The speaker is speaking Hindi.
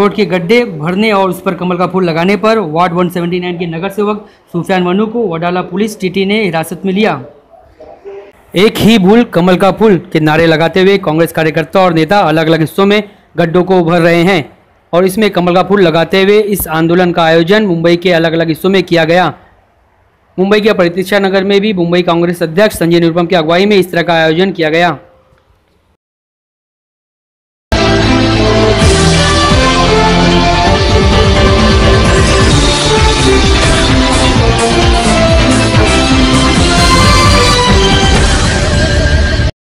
रोड के गड्ढे भरने और उस पर कमल का फूल लगाने पर वार्ड 179 के नगर सेवक सुफियान मनु को वडाला पुलिस टीटी ने हिरासत में लिया। एक ही भूल कमल का फूल के नारे लगाते हुए कांग्रेस कार्यकर्ता और नेता अलग अलग हिस्सों में गड्ढों को उभर रहे हैं और इसमें कमल का फूल लगाते हुए इस आंदोलन का आयोजन मुंबई के अलग अलग हिस्सों में किया गया। मुंबई के प्रतीक्षा नगर में भी मुंबई कांग्रेस अध्यक्ष संजय निरुपम की अगुवाई में इस तरह का आयोजन किया गया।